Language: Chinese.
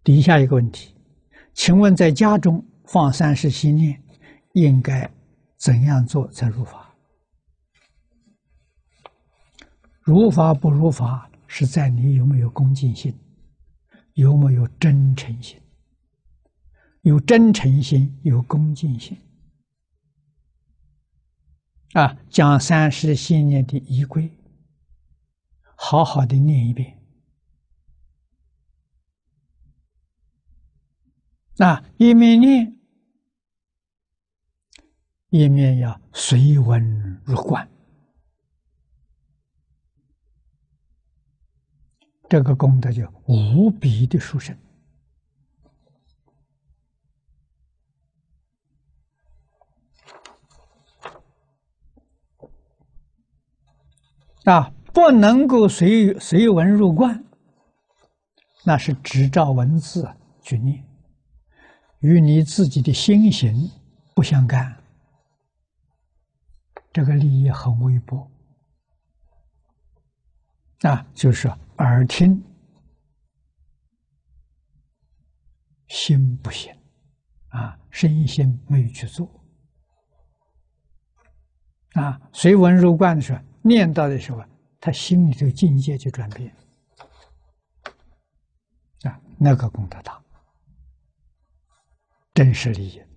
底下一个问题，请问在家中放30心念，应该怎样做才如法？如法不如法，是在你有没有恭敬心，有没有真诚心。有真诚心，有恭敬心，将30心念的仪轨好好的念一遍。一面念，一面要随文入观，这个功德就无比的殊胜。不能够随文入观，那是只照文字去念，与你自己的心行不相干，这个利益很微薄。就是耳听心不行，身心没有去做。随文入观的时候，念到的时候，他心里头境界就转变，那个功德大，真实利益。